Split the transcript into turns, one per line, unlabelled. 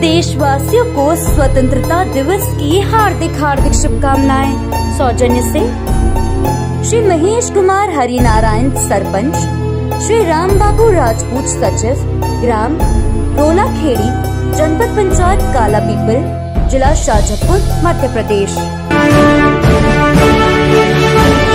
देशवासियों को स्वतंत्रता दिवस की हार्दिक हार्दिक शुभकामनाएं। सौजन्य से श्री महेश कुमार हरिनारायण सरपंच, श्री राम बाबू राजपूत सचिव, ग्राम रोलाखेड़ी, जनपद पंचायत कालापीपल, जिला शाजापुर, मध्य प्रदेश।